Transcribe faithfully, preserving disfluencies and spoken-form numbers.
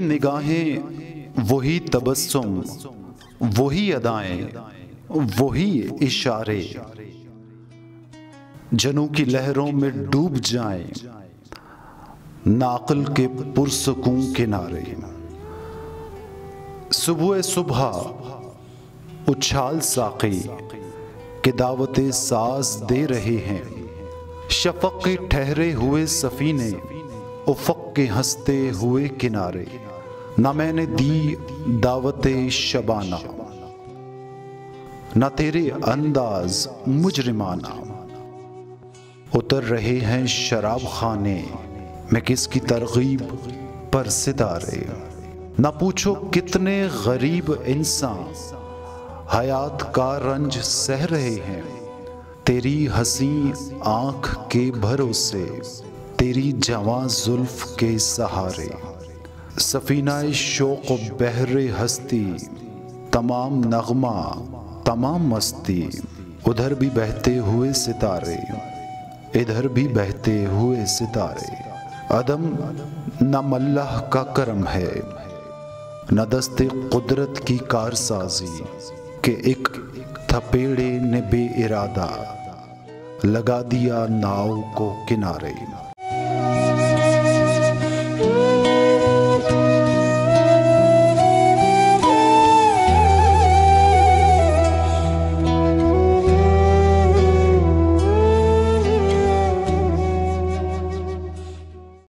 निगाहें, वही तबस्सुम, वही अदाएं, वही इशारे, जनों की लहरों में डूब जाएं नाक़िल के पुरसकून किनारे। सुबह सुबह उछाल साक़ी के दावते साज दे रहे हैं, शफ़क़ के ठहरे हुए सफ़ीने, उफ़क़ के हंसते हुए किनारे। न मैंने दी दावते शबाना, न तेरे अंदाज मुजरिमाना। उतर रहे हैं शराब खाने में किसकी तरगीब पर सितारे। न पूछो कितने गरीब इंसान हयात का रंज सह रहे हैं, तेरी हंसी आँख के भरोसे, तेरी जवां जुल्फ के सहारे। सफीनाए शौक़ बहरे हस्ती, तमाम नगमा तमाम मस्ती, उधर भी बहते हुए सितारे, इधर भी बहते हुए सितारे। अदम न मल्लाह का करम है, न दस्ते कुदरत की कारसाजी, के एक थपेड़े ने बे इरादा लगा दिया नाव को किनारे।